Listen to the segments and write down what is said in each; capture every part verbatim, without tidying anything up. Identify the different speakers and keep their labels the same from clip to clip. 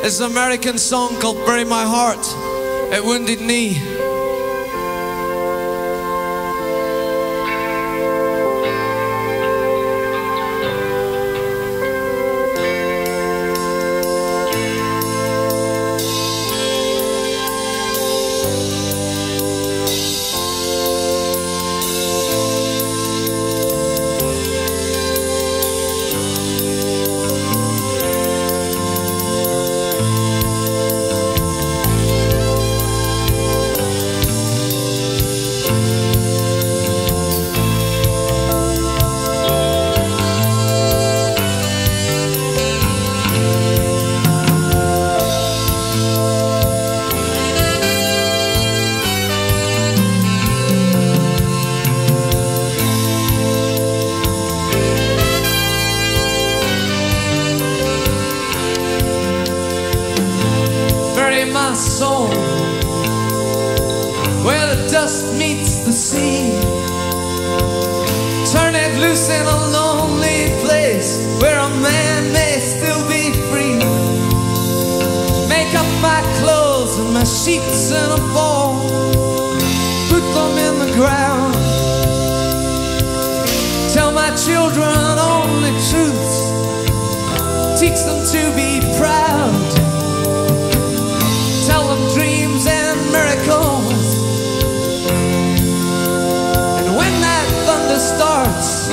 Speaker 1: It's an American song called Bury My Heart at Wounded Knee. My soul where the dust meets the sea, turn it loose in a lonely place where a man may still be free. Make up my clothes and my sheets in a ball, put them in the ground, tell my children only truths, teach them to be proud, tell them dreams and miracles. And when that thunder starts,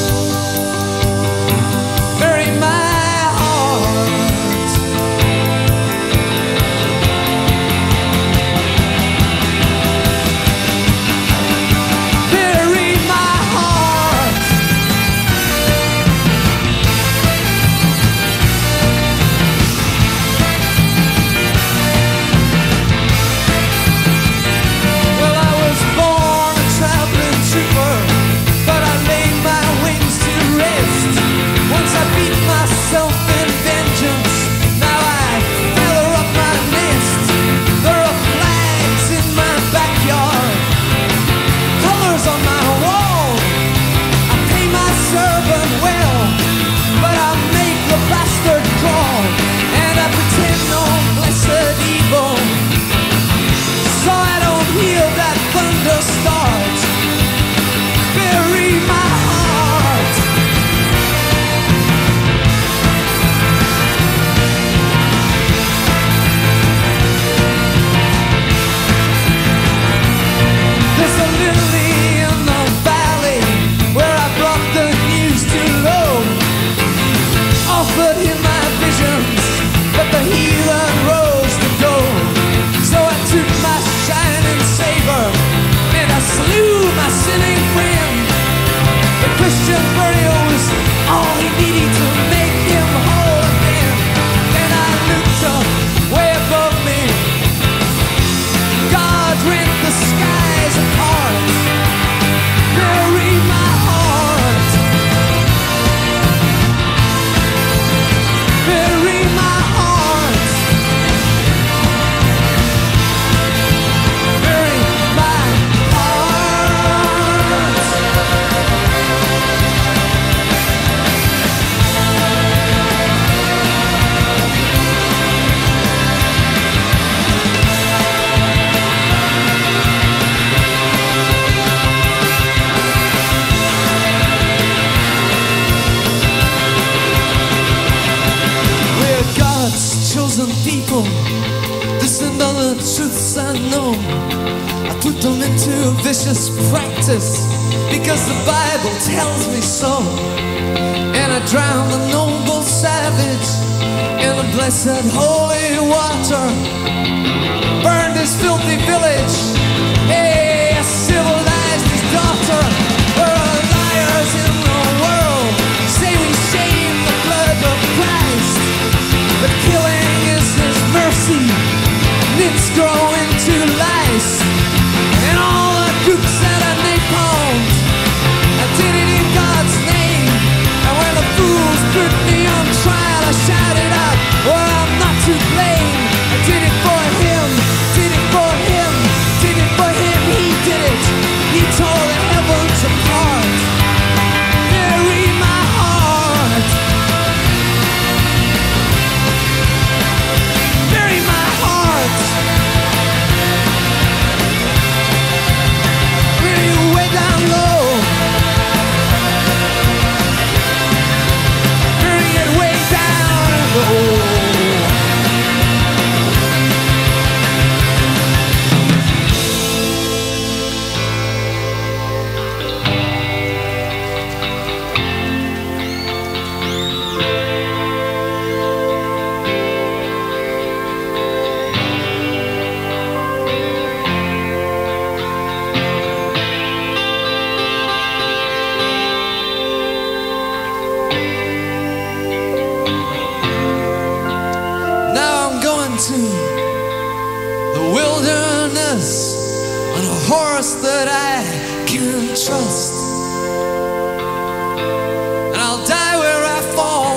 Speaker 1: bury my heart. Bury my heart. People, listen to the truths I know. I put them into vicious practice because the Bible tells me so. And I drown the noble savage in the blessed holy water. Burned his filthy village, hey, I civilized his daughter. We're all liars in the world, say we shame the blood of Christ, but killing is His mercy, and it's growing to lice. And all the cooks that I napalmed, I did it in God's name. And when the fools put me on trial, I shouted out, well, I'm not to blame. I did it for Him, did it for Him, did it that I can trust, and I'll die where I fall,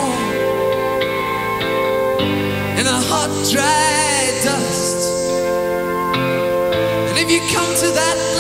Speaker 1: in a hot, dry dust. And if you come to that